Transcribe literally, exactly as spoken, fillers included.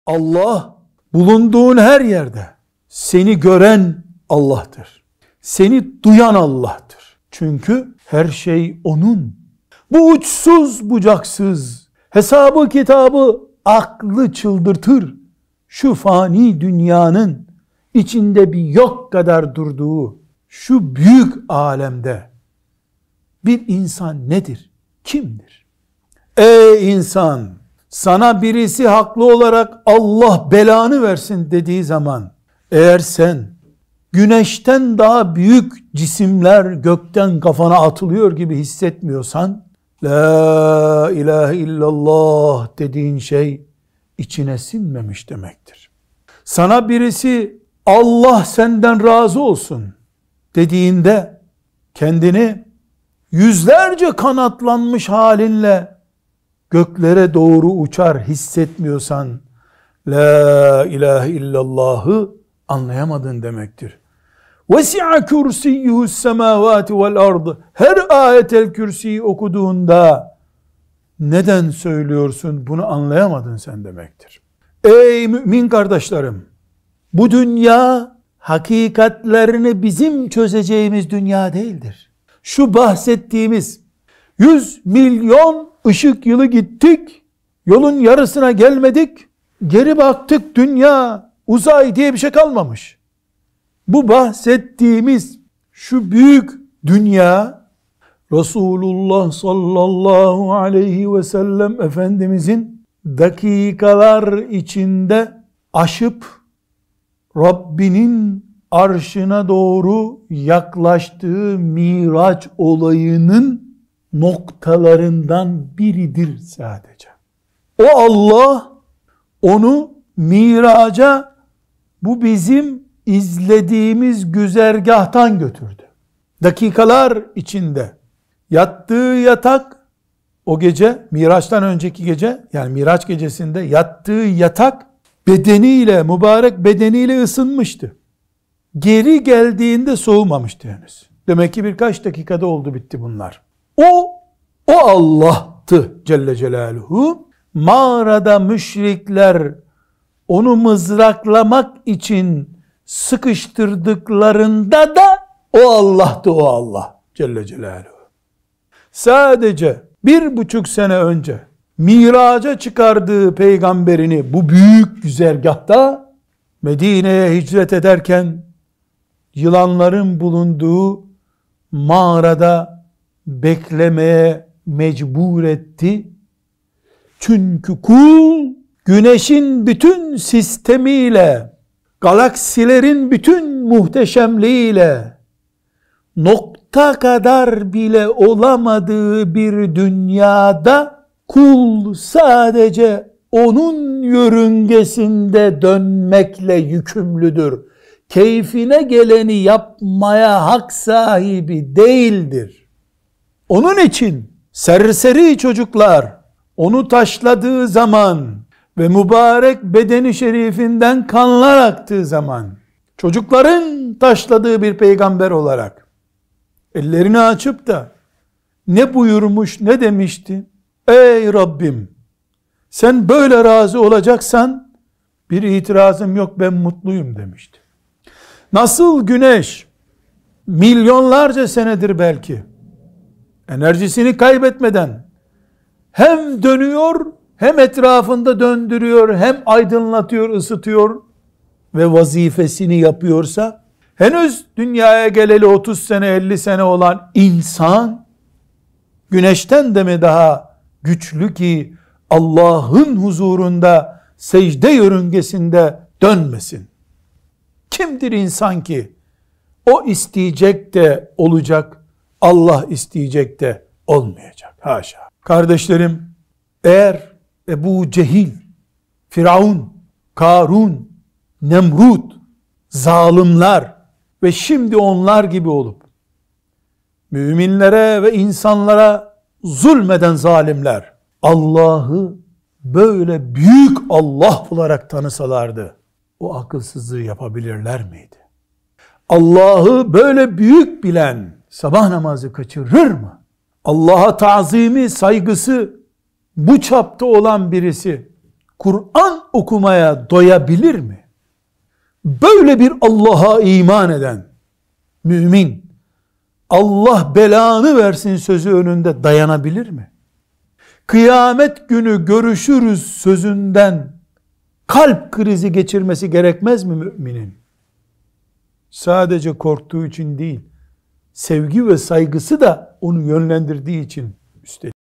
Allah bulunduğun her yerde seni gören Allah'tır. Seni duyan Allah'tır. Çünkü her şey onun. Bu uçsuz bucaksız, hesabı kitabı aklı çıldırtır. Şu fani dünyanın içinde bir yok kadar durduğu şu büyük alemde bir insan nedir? Kimdir? Ey insan! Sana birisi haklı olarak Allah belanı versin dediği zaman, eğer sen güneşten daha büyük cisimler gökten kafana atılıyor gibi hissetmiyorsan, la ilahe illallah dediğin şey içine sinmemiş demektir. Sana birisi Allah senden razı olsun dediğinde, kendini yüzlerce kanatlanmış halinle göklere doğru uçar hissetmiyorsan, la ilahe illallah'ı anlayamadın demektir. Vesi'a kürsiyyuhus semavati vel ard. Her ayetel kürsiyi okuduğunda neden söylüyorsun bunu anlayamadın sen demektir. Ey mümin kardeşlerim, bu dünya hakikatlerini bizim çözeceğimiz dünya değildir. Şu bahsettiğimiz yüz milyon ışık yılı gittik, yolun yarısına gelmedik, geri baktık dünya, uzay diye bir şey kalmamış. Bu bahsettiğimiz şu büyük dünya, Resulullah sallallahu aleyhi ve sellem Efendimizin dakikalar içinde aşıp Rabbinin arşına doğru yaklaştığı Miraç olayının noktalarından biridir sadece. O Allah onu Miraç'a bu bizim izlediğimiz güzergahtan götürdü. Dakikalar içinde yattığı yatak, o gece Miraç'tan önceki gece, yani Miraç gecesinde yattığı yatak bedeniyle, mübarek bedeniyle ısınmıştı. Geri geldiğinde soğumamıştı henüz. Demek ki birkaç dakikada oldu bitti bunlar. O, o Allah'tı Celle Celaluhu. Mağarada müşrikler onu mızraklamak için sıkıştırdıklarında da o Allah'tı, o Allah Celle Celaluhu. Sadece bir buçuk sene önce Miraç'a çıkardığı peygamberini bu büyük güzergahta Medine'ye hicret ederken yılanların bulunduğu mağarada beklemeye mecbur etti. Çünkü kul güneşin bütün sistemiyle, galaksilerin bütün muhteşemliğiyle nokta kadar bile olamadığı bir dünyada kul sadece onun yörüngesinde dönmekle yükümlüdür. Keyfine geleni yapmaya hak sahibi değildir. Onun için serseri çocuklar onu taşladığı zaman ve mübarek bedeni şerifinden kanlar aktığı zaman, çocukların taşladığı bir peygamber olarak ellerini açıp da ne buyurmuş, ne demişti? Ey Rabbim, sen böyle razı olacaksan bir itirazım yok, ben mutluyum demişti. Nasıl güneş milyonlarca senedir belki enerjisini kaybetmeden hem dönüyor, hem etrafında döndürüyor, hem aydınlatıyor, ısıtıyor ve vazifesini yapıyorsa, henüz dünyaya geleli otuz sene, elli sene olan insan güneşten de mi daha güçlü ki Allah'ın huzurunda secde yörüngesinde dönmesin? Kimdir insan ki o isteyecek de olacak, Allah isteyecek de olmayacak? Haşa. Kardeşlerim, eğer Ebu Cehil, Firavun, Karun, Nemrut, zalimler ve şimdi onlar gibi olup müminlere ve insanlara zulmeden zalimler Allah'ı böyle büyük Allah olarak tanısalardı, o akılsızlığı yapabilirler miydi? Allah'ı böyle büyük bilen sabah namazı kaçırır mı? Allah'a tazimi, saygısı bu çapta olan birisi Kur'an okumaya doyabilir mi? Böyle bir Allah'a iman eden mümin, Allah belanı versin sözü önünde dayanabilir mi? Kıyamet günü görüşürüz sözünden kalp krizi geçirmesi gerekmez mi müminin? Sadece korktuğu için değil, sevgi ve saygısı da onu yönlendirdiği için üstelik.